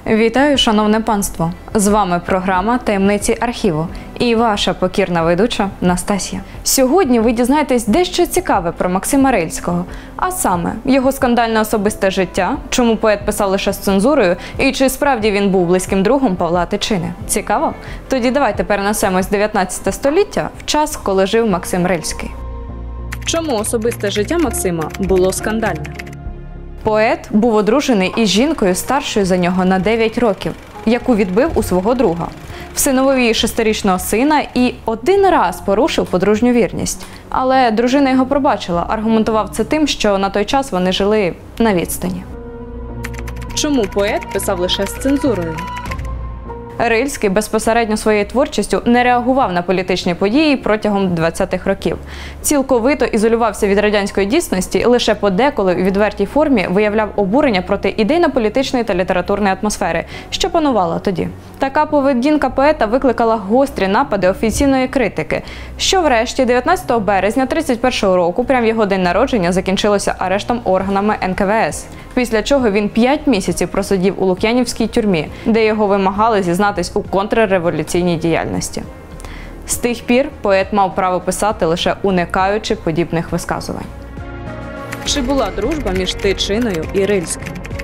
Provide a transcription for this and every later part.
Вітаю, шановне панство! З вами програма «Таємниці архіву» і ваша покірна ведуча Настасія. Сьогодні ви дізнаєтесь дещо цікаве про Максима Рильського, а саме його скандальне особисте життя, чому поет писав лише з цензурою і чи справді він був близьким другом Павла Тичини. Цікаво? Тоді давайте перенесемось в 19 століття, в час, коли жив Максим Рильський. Чому особисте життя Максима було скандальне? Поет був одружений із жінкою старшою за нього на 9 років, яку відбив у свого друга. Всиновив її 6-річного сина і один раз порушив подружню вірність. Але дружина його пробачила, аргументував це тим, що на той час вони жили на відстані. Чому поет писав лише з цензурою? Рильський безпосередньо своєю творчістю не реагував на політичні події протягом 20-х років. Цілковито ізолювався від радянської дійсності і лише подеколи у відвертій формі виявляв обурення проти ідейно-політичної та літературної атмосфери, що панувала тоді. Така поведінка поета викликала гострі напади офіційної критики, що врешті 19 березня 1931 року, прямо в його день народження, закінчилося арештом органами НКВС. Після чого він 5 місяців просидів у Лук'янівській тюрмі, де його вимагали зізнатись у контрреволюційній діяльності. З тих пір поет мав право писати, лише уникаючи подібних висказувань. Чи була дружба між Тичиною і Рильським?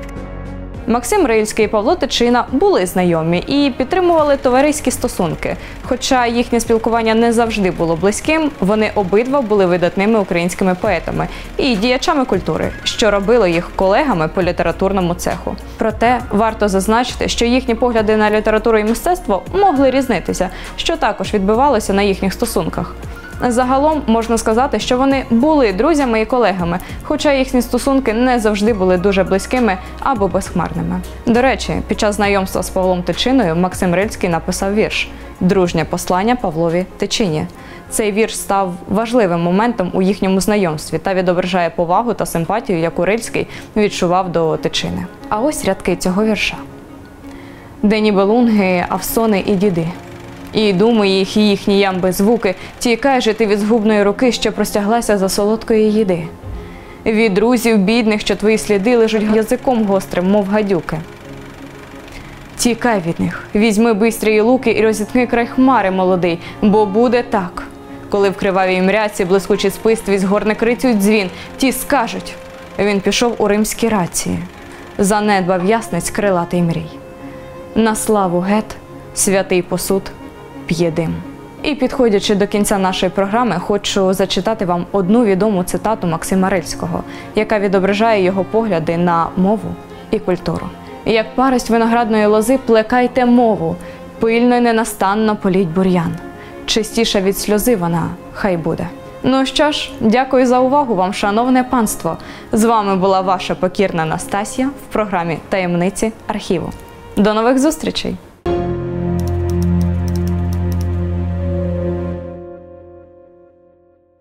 Максим Рильський і Павло Тичина були знайомі і підтримували товариські стосунки. Хоча їхнє спілкування не завжди було близьким, вони обидва були видатними українськими поетами і діячами культури, що робило їх колегами по літературному цеху. Проте варто зазначити, що їхні погляди на літературу і мистецтво могли різнитися, що також відбивалося на їхніх стосунках. Загалом можна сказати, що вони були друзями і колегами, хоча їхні стосунки не завжди були дуже близькими або безхмарними. До речі, під час знайомства з Павлом Тичиною Максим Рильський написав вірш «Дружнє послання Павлові Тичині». Цей вірш став важливим моментом у їхньому знайомстві та відображає повагу та симпатію, яку Рильський відчував до Тичини. А ось рядки цього вірша. «Де ніби лунги, авсони і діди. І думи їх, і їхні ямби звуки, тікай же ти від згубної руки, що простяглася за солодкої їди. Від друзів бідних, що твої сліди лежать язиком гострим, мов гадюки. Тікай від них, візьми бистрі луки і розіткни край хмари молодий, бо буде так. Коли в кривавій мряці блискучий спистві згорне крицю дзвін, ті скажуть, він пішов у римські рації, занедбав ясниць крилатий мрій. На славу гет, святий посуд, п'є дим». І підходячи до кінця нашої програми, хочу зачитати вам одну відому цитату Максима Рильського, яка відображає його погляди на мову і культуру. «Як парость виноградної лози, плекайте мову, пильно й ненастанно політь бур'ян. Чистіша від сльози вона хай буде». Ну що ж, дякую за увагу вам, шановне панство. З вами була ваша покірна Настасія в програмі «Таємниці архіву». До нових зустрічей!